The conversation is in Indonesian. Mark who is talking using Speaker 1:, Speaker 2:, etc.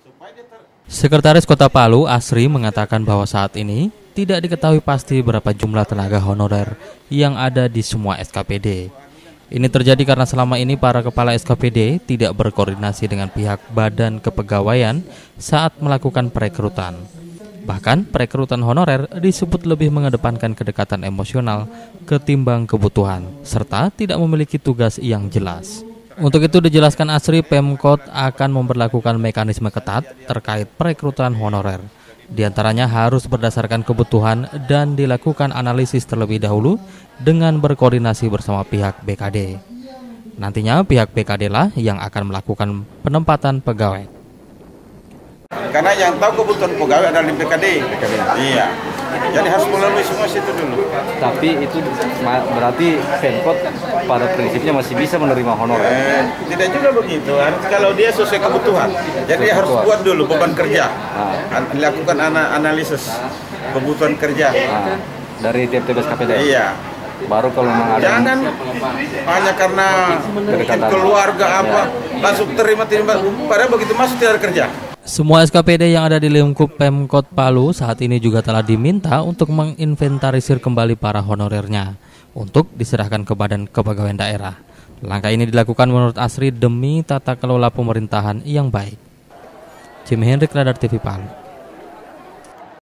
Speaker 1: Sekretaris Kota Palu, Asri, mengatakan bahwa saat ini tidak diketahui pasti berapa jumlah tenaga honorer yang ada di semua SKPD. Ini terjadi karena selama ini para kepala SKPD tidak berkoordinasi dengan pihak Badan Kepegawaian saat melakukan perekrutan. Bahkan perekrutan honorer disebut lebih mengedepankan kedekatan emosional ketimbang kebutuhan, serta tidak memiliki tugas yang jelas. Untuk itu dijelaskan Asri, Pemkot akan memberlakukan mekanisme ketat terkait perekrutan honorer. Di antaranya harus berdasarkan kebutuhan dan dilakukan analisis terlebih dahulu dengan berkoordinasi bersama pihak BKD. Nantinya pihak BKD lah yang akan melakukan penempatan pegawai.
Speaker 2: Karena yang tahu kebutuhan pegawai adalah di BKD. Iya. Jadi harus melalui semua situ dulu.
Speaker 3: Tapi itu berarti Pemkot pada prinsipnya masih bisa menerima honorer.
Speaker 2: Tidak juga begitu. Kalau dia sesuai kebutuhan. Jadi harus buat dulu beban kerja. Lakukan analisis kebutuhan kerja.
Speaker 3: Dari tiap-tiap SKPD.
Speaker 2: Iya.
Speaker 3: Baru kalau memang ada.
Speaker 2: Jangan hanya karena mungkin keluarga apa langsung terima. Padahal begitu masuk tidak ada kerja.
Speaker 1: Semua SKPD yang ada di lingkup Pemkot Palu saat ini juga telah diminta untuk menginventarisir kembali para honorernya untuk diserahkan ke Badan Kepegawaian Daerah. Langkah ini dilakukan menurut Asri demi tata kelola pemerintahan yang baik. Jimmy Hendrik, Radar TV Palu.